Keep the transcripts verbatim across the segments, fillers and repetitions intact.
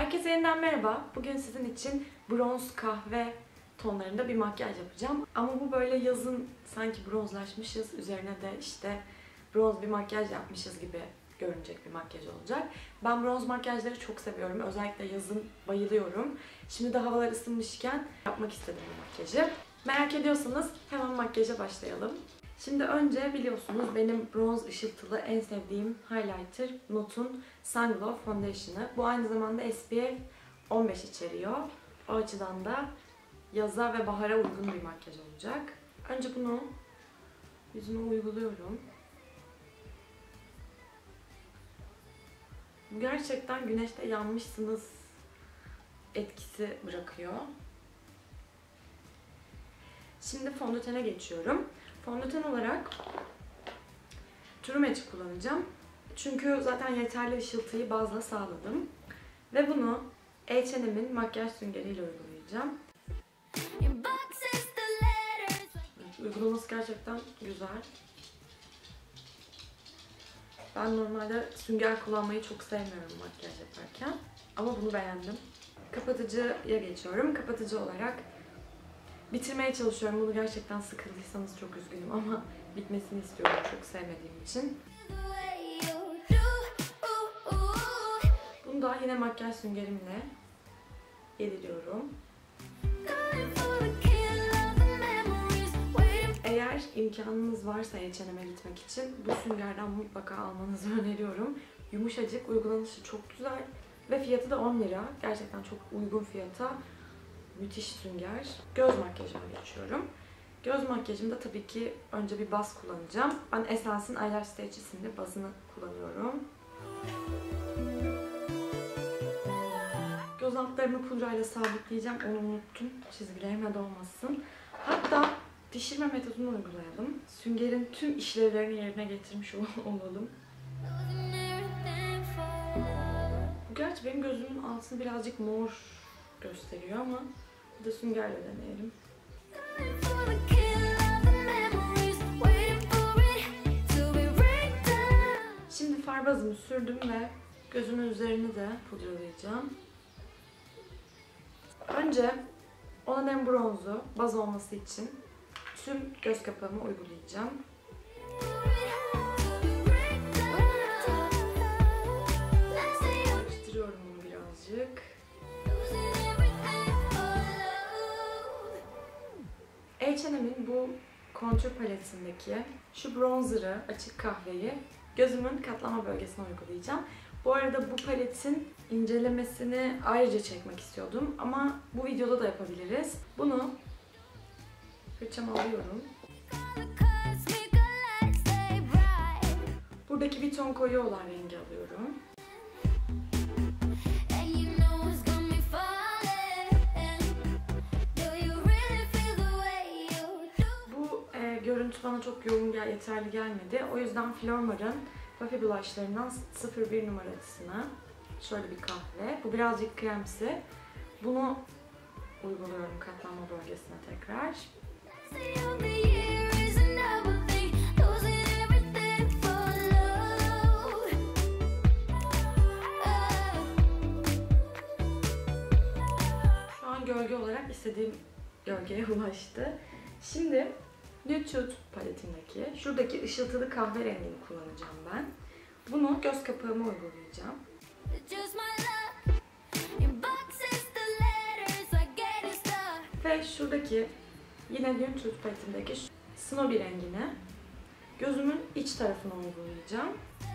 Herkese yeniden merhaba. Bugün sizin için bronz kahve tonlarında bir makyaj yapacağım. Ama bu böyle yazın sanki bronzlaşmışız, üzerine de işte bronz bir makyaj yapmışız gibi görünecek bir makyaj olacak. Ben bronz makyajları çok seviyorum. Özellikle yazın bayılıyorum. Şimdi de havalar ısınmışken yapmak istedim bu makyajı. Merak ediyorsanız hemen makyaja başlayalım. Şimdi önce biliyorsunuz benim bronz ışıltılı en sevdiğim highlighter Not'un Sun Glow Foundation'ı. Bu aynı zamanda S P F on beş içeriyor. O açıdan da yaza ve bahara uygun bir makyaj olacak. Önce bunu yüzüme uyguluyorum. Bu gerçekten güneşte yanmışsınız etkisi bırakıyor. Şimdi fondötene geçiyorum. Fondöten olarak True Magic kullanacağım. Çünkü zaten yeterli ışıltıyı bazla sağladım. Ve bunu H and M'in makyaj süngeriyle uygulayacağım. Evet, uygulaması gerçekten güzel. Ben normalde sünger kullanmayı çok sevmiyorum makyaj yaparken. Ama bunu beğendim. Kapatıcıya geçiyorum. Kapatıcı olarak bitirmeye çalışıyorum. Bunu gerçekten sıkıldıysanız çok üzgünüm ama bitmesini istiyorum çok sevmediğim için. Bunu da yine makyaj süngerimle yediriyorum. Eğer imkanınız varsa H and M'e gitmek için bu süngerden mutlaka almanızı öneriyorum. Yumuşacık, uygulanışı çok güzel ve fiyatı da on lira. Gerçekten çok uygun fiyata. Müthiş sünger. Göz makyajıma geçiyorum. Göz makyajımda tabii ki önce bir baz kullanacağım. Ben Essence'in Eyelash Stage isimli bazını kullanıyorum. Göz altlarımı pudrayla sabitleyeceğim. Onu unuttum. Çizgilerime dolmasın. Hatta pişirme metodunu uygulayalım. Süngerin tüm işlevlerini yerine getirmiş olalım. Bu gerçi benim gözümün altını birazcık mor gösteriyor ama bir de süngerle deneyelim. Şimdi far bazımı sürdüm ve gözümün üzerini de pudralayacağım. Önce Onadem bronzu baz olması için tüm göz kapağımı uygulayacağım. Karıştırıyorum bunu birazcık. H and M'in bu kontür paletindeki şu bronzer'ı, açık kahveyi gözümün katlama bölgesine uygulayacağım. Bu arada bu paletin incelemesini ayrıca çekmek istiyordum ama bu videoda da yapabiliriz. Bunu fırçama alıyorum. Buradaki bir ton koyu olan rengi alıyorum. Bu e, görüntü bana çok yoğun gel yeterli gelmedi. O yüzden Flormar'ın Puffy Blush'larından sıfır bir numarasına şöyle bir kahve. Bu birazcık kremsi. Bunu uyguluyorum katlama bölgesine tekrar. Şu an gölge olarak istediğim gölgeye ulaştı. Şimdi Nude paletimdeki şuradaki ışıltılı kahverengini kullanacağım ben. Bunu göz kapağıma uygulayacağım. Ve şuradaki yine Nude paletimdeki Snowy rengini gözümün iç tarafına uygulayacağım.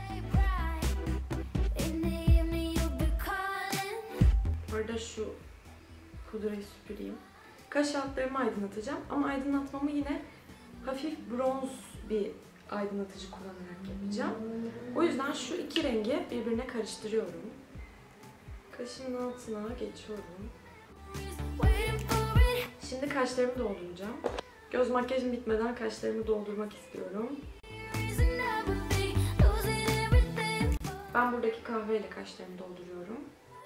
Burada şu pudrayı süpüreyim. Kaş altlarımı aydınlatacağım ama aydınlatmamı yine hafif bronz bir aydınlatıcı kullanarak yapacağım. O yüzden şu iki rengi birbirine karıştırıyorum. Kaşımın altına geçiyorum. Şimdi kaşlarımı dolduracağım. Göz makyajım bitmeden kaşlarımı doldurmak istiyorum. Ben buradaki kahveyle kaşlarımı dolduruyorum.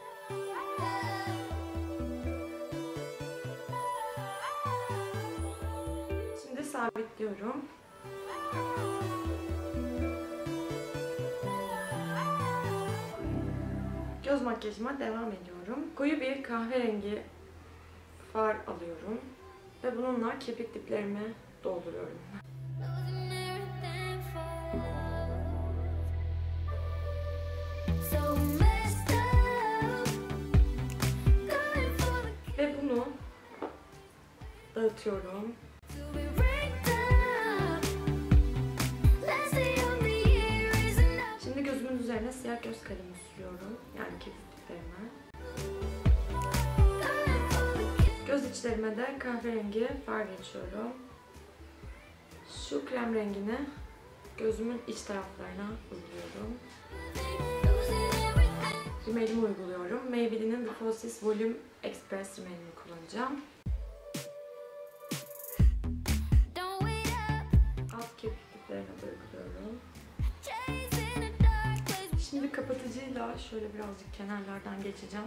Şimdi sabitliyorum. Göz makyajıma devam ediyorum. Koyu bir kahverengi far alıyorum ve bununla kirpik diplerimi dolduruyorum. Ve bunu dağıtıyorum. Şimdi gözümün üzerine siyah göz kalemi sürüyorum. Yani kirpik diplerime. Göz içlerime de kahverengi far geçiyorum. Şu krem rengini gözümün iç taraflarına uyguluyorum. Rimelimi uyguluyorum. Maybelline'in The Falsies Volume Express rimelini kullanacağım. Alt kirpik diplerine de uyguluyorum. Şimdi kapatıcıyla şöyle birazcık kenarlardan geçeceğim.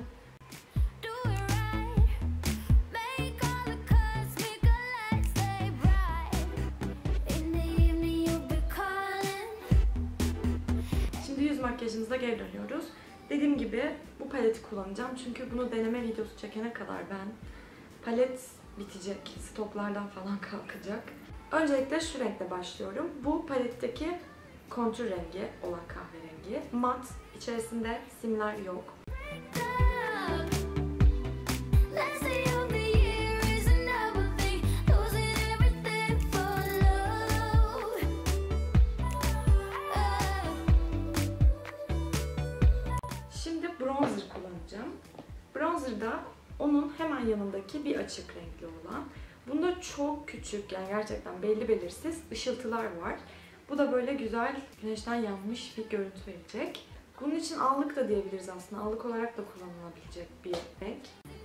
Şimdi yüz makyajımıza geri dönüyoruz. Dediğim gibi bu paleti kullanacağım. Çünkü bunu deneme videosu çekene kadar ben palet bitecek, stoklardan falan kalkacak. Öncelikle şu renkle başlıyorum. Bu paletteki kontür rengi olan kahverengi. Mat, içerisinde simler yok. Şimdi bronzer kullanacağım. Bronzer'da onun hemen yanındaki bir açık renkli olan. Bunda çok küçük, yani gerçekten belli belirsiz ışıltılar var. Bu da böyle güzel güneşten yanmış bir görüntü verecek. Bunun için allık da diyebiliriz aslında. Allık olarak da kullanılabilecek bir renk.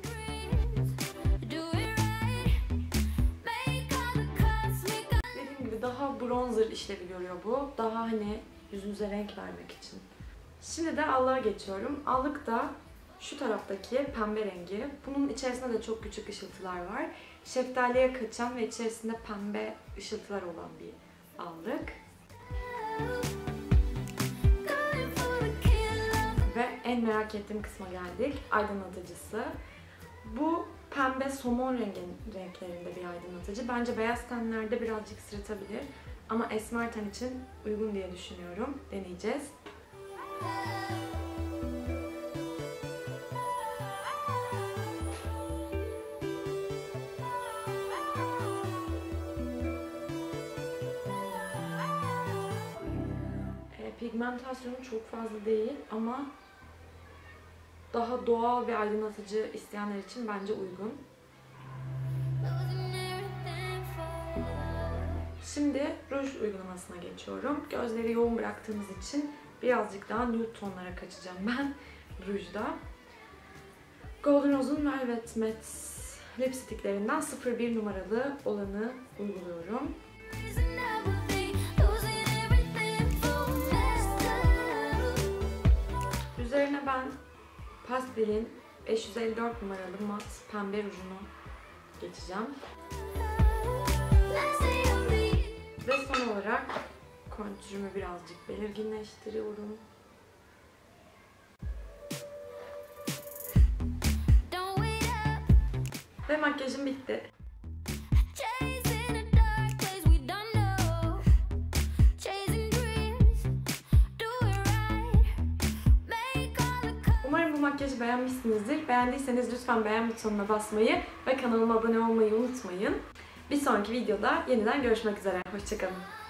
Dediğim gibi daha bronzer işlevi görüyor bu. Daha hani yüzünüze renk vermek için. Şimdi de allığa geçiyorum. Allık da şu taraftaki pembe rengi. Bunun içerisinde de çok küçük ışıltılar var. Şeftaliye kaçan ve içerisinde pembe ışıltılar olan bir allık. Ve en merak ettiğim kısma geldik. Aydınlatıcısı. Bu pembe somon rengin renklerinde bir aydınlatıcı. Bence beyaz tenlerde birazcık sırıtabilir. Ama esmer ten için uygun diye düşünüyorum. Deneyeceğiz. Pigmentasyonu çok fazla değil ama daha doğal bir aydınlatıcı isteyenler için bence uygun. Şimdi ruj uygulamasına geçiyorum. Gözleri yoğun bıraktığımız için birazcık daha nude tonlara kaçacağım ben rujda. Golden Rose'un Velvet Matte lipsticklerinden sıfır bir numaralı olanı uyguluyorum. Üzerine ben Pastel'in beş yüz elli dört numaralı mat pembe rujunu geçeceğim. Ve son olarak kontürümü birazcık belirginleştiriyorum. Ve makyajım bitti. Umarım bu makyajı beğenmişsinizdir. Beğendiyseniz lütfen beğen butonuna basmayı ve kanalıma abone olmayı unutmayın. Bir sonraki videoda yeniden görüşmek üzere. Hoşça kalın.